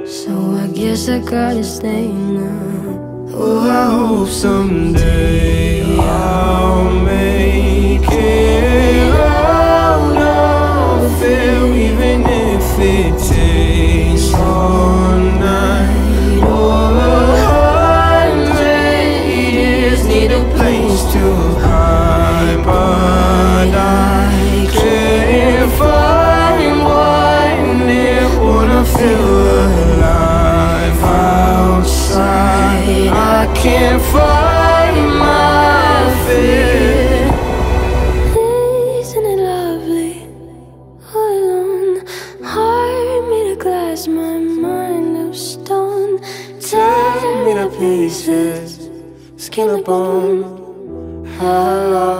So I guess I gotta stay now. Oh, I hope someday I'll make it out of it, even if it takes all night or 100 years. Need a place to hide, but I can't find one that wanna feel alive outside. I can't find my fear. Isn't it lovely? All alone, heart made of glass, my mind of stone. Tear me to pieces, skin and bone. How